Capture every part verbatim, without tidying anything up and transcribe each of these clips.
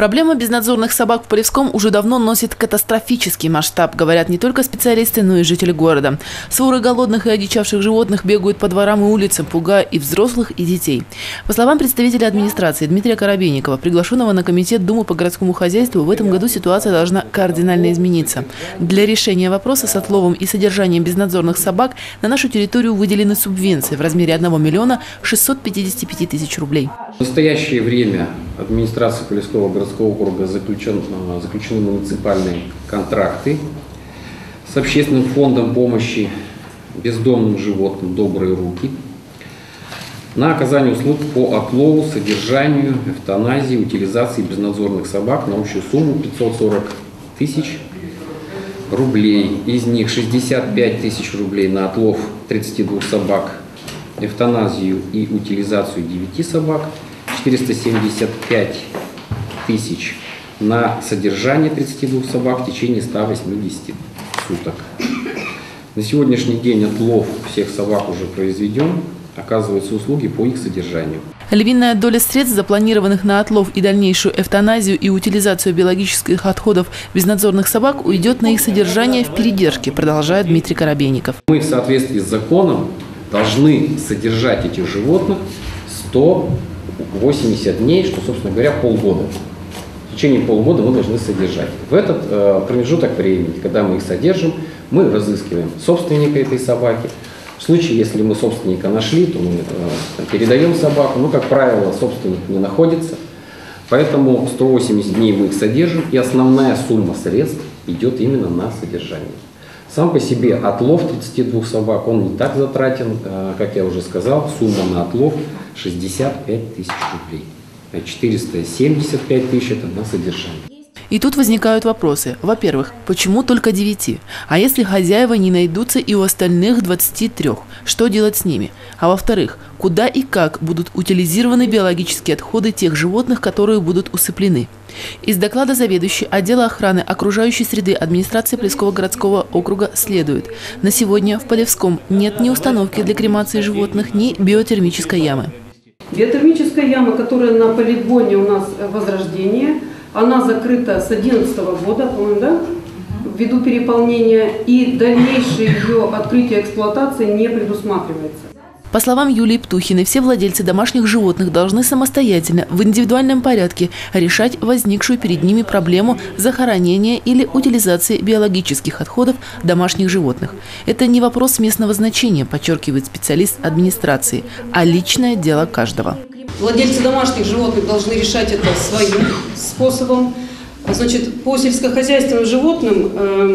Проблема безнадзорных собак в Полевском уже давно носит катастрофический масштаб, говорят не только специалисты, но и жители города. Своры голодных и одичавших животных бегают по дворам и улицам, пугая и взрослых, и детей. По словам представителя администрации Дмитрия Коробейникова, приглашенного на комитет Думы по городскому хозяйству, в этом году ситуация должна кардинально измениться. Для решения вопроса с отловом и содержанием безнадзорных собак на нашу территорию выделены субвенции в размере одного миллиона шестисот пятидесяти пяти тысяч рублей. В настоящее время администрация Полевского городского округа заключен, заключены муниципальные контракты с общественным фондом помощи бездомным животным «Добрые руки» на оказание услуг по отлову, содержанию, эвтаназии, утилизации безнадзорных собак на общую сумму пятьсот сорок тысяч рублей. Из них шестьдесят пять тысяч рублей на отлов тридцати двух собак, эвтаназию и утилизацию девяти собак, четыреста семьдесят пять тысяч на содержание тридцати двух собак в течение ста восьмидесяти суток. На сегодняшний день отлов всех собак уже произведен, оказываются услуги по их содержанию. Львиная доля средств, запланированных на отлов и дальнейшую эвтаназию и утилизацию биологических отходов безнадзорных собак, уйдет на их содержание в передержке, продолжает Дмитрий Коробейников. Мы в соответствии с законом должны содержать этих животных сто восемьдесят дней, что, собственно говоря, полгода. В течение полгода мы должны содержать. В этот э, промежуток времени, когда мы их содержим, мы разыскиваем собственника этой собаки. В случае, если мы собственника нашли, то мы э, передаем собаку. Но, как правило, собственник не находится. Поэтому сто восемьдесят дней мы их содержим, и основная сумма средств идет именно на содержание. Сам по себе отлов тридцати двух собак, он не так затратен, э, как я уже сказал, сумма на отлов шестьдесят пять тысяч рублей. четыреста семьдесят пять тысяч это на содержание. И тут возникают вопросы. Во-первых, почему только девяти? А если хозяева не найдутся и у остальных двадцати трёх? Что делать с ними? А во-вторых, куда и как будут утилизированы биологические отходы тех животных, которые будут усыплены? Из доклада заведующей отдела охраны окружающей среды администрации Полевского городского округа следует: на сегодня в Полевском нет ни установки для кремации животных, ни биотермической ямы. Биотермическая яма, которая на полигоне у нас Возрождение, она закрыта с две тысячи одиннадцатого года, по-моему, да? Ввиду переполнения, и дальнейшее ее открытие эксплуатации не предусматривается. По словам Юлии Птухиной, все владельцы домашних животных должны самостоятельно, в индивидуальном порядке, решать возникшую перед ними проблему захоронения или утилизации биологических отходов домашних животных. Это не вопрос местного значения, подчеркивает специалист администрации, а личное дело каждого. Владельцы домашних животных должны решать это своим способом. Значит, по сельскохозяйственным животным, э,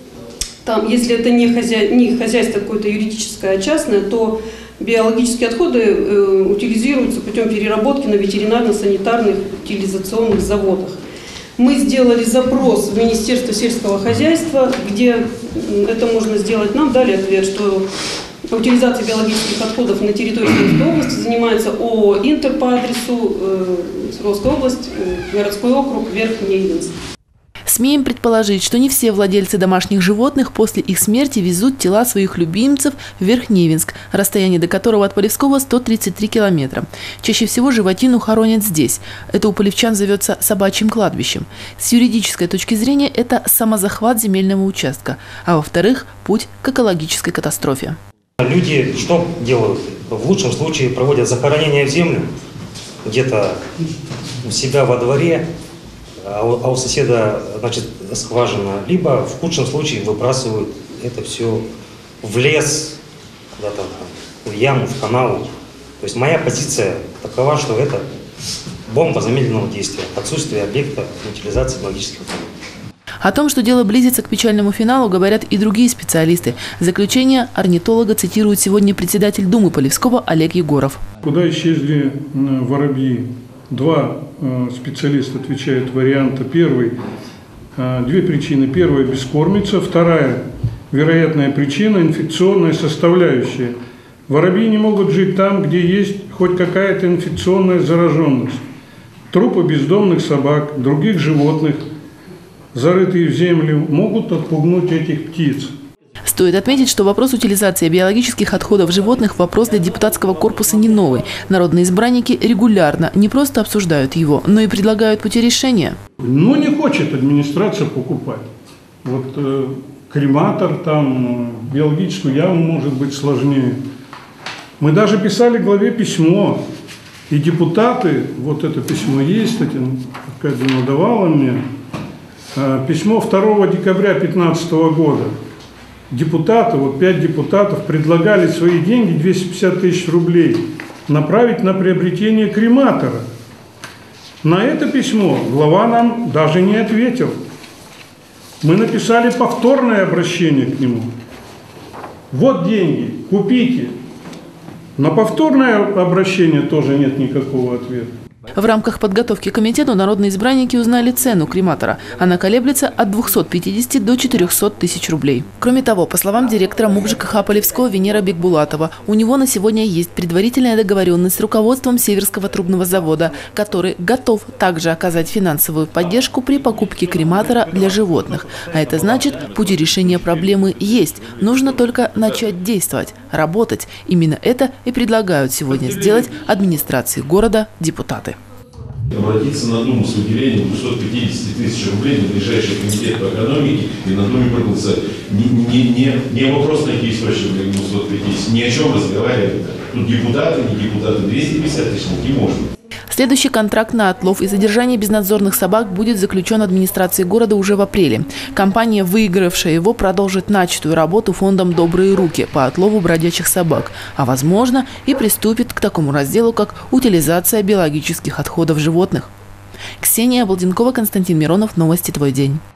там, если это не, хозя... не хозяйство какое-то юридическое, а частное, то биологические отходы э, утилизируются путем переработки на ветеринарно-санитарных утилизационных заводах. Мы сделали запрос в Министерство сельского хозяйства, где это можно сделать. Нам дали ответ, что утилизацией биологических отходов на территории Свердловской области занимается ООО «Интер» по адресу э, Свердловская область, э, городской округ, Верхнеивенск. Смеем предположить, что не все владельцы домашних животных после их смерти везут тела своих любимцев в Верхнеивенск, расстояние до которого от Полевского сто тридцать три километра. Чаще всего животину хоронят здесь. Это у полевчан зовется собачьим кладбищем. С юридической точки зрения это самозахват земельного участка, а во-вторых, путь к экологической катастрофе. Люди что делают? В лучшем случае проводят захоронение в землю, где-то у себя во дворе, а у, а у соседа, значит, скважина, либо в худшем случае выбрасывают это все в лес, куда-то в яму, в канаву. То есть моя позиция такова, что это бомба замедленного действия, отсутствие объекта утилизации биологических отходов. О том, что дело близится к печальному финалу, говорят и другие специалисты. Заключение орнитолога цитирует сегодня председатель Думы Полевского Олег Егоров. Куда исчезли воробьи? Два специалиста отвечают варианта. Первый – две причины. Первая – бескормица. Вторая – вероятная причина – инфекционная составляющая. Воробьи не могут жить там, где есть хоть какая-то инфекционная зараженность. Трупы бездомных собак, других животных, зарытые в землю, могут отпугнуть этих птиц. Стоит отметить, что вопрос утилизации биологических отходов животных – вопрос для депутатского корпуса не новый. Народные избранники регулярно не просто обсуждают его, но и предлагают пути решения. Ну, не хочет администрация покупать. Вот э, крематор, там, э, биологическую яму может быть сложнее. Мы даже писали главе письмо, и депутаты, вот это письмо есть, кстати, Аркадьевна давала мне, э, письмо второго декабря две тысячи пятнадцатого года. Депутаты, вот пять депутатов, предлагали свои деньги, двести пятьдесят тысяч рублей, направить на приобретение крематора. На это письмо глава нам даже не ответил. Мы написали повторное обращение к нему. Вот деньги, купите. На повторное обращение тоже нет никакого ответа. В рамках подготовки к комитету народные избранники узнали цену крематора. Она колеблется от двухсот пятидесяти до четырехсот тысяч рублей. Кроме того, по словам директора МУП ЖКХ Полевского Венера Бекбулатова, у него на сегодня есть предварительная договоренность с руководством Северского трубного завода, который готов также оказать финансовую поддержку при покупке крематора для животных. А это значит, пути решения проблемы есть. Нужно только начать действовать, работать. Именно это и предлагают сегодня сделать администрации города депутаты. Обратиться на Думу с выделением двухсот пятидесяти тысяч рублей на ближайший комитет по экономике и на Думе проголосовать. Не, не, не, не вопрос найти источник для двухсот пятидесяти, ни о чем разговаривать. Тут депутаты, не депутаты, двести пятьдесят тысяч не можно. Следующий контракт на отлов и содержание безнадзорных собак будет заключен администрацией города уже в апреле. Компания, выигравшая его, продолжит начатую работу фондом «Добрые руки» по отлову бродячих собак, а возможно и приступит к такому разделу, как утилизация биологических отходов животных. Ксения Балденкова, Константин Миронов. Новости «Твой день».